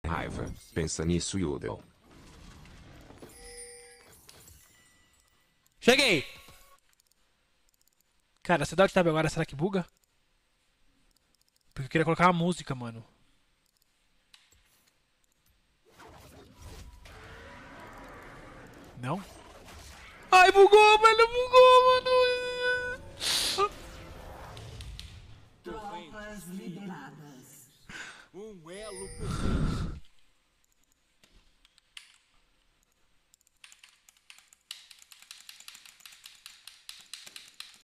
Raiva, pensa nisso, Yudel. Cheguei! Cara, você dá o tab agora, será que buga? Porque eu queria colocar uma música, mano. Não? Ai, bugou, mano, bugou, mano. Tropas lideradas. Um elo perfeito.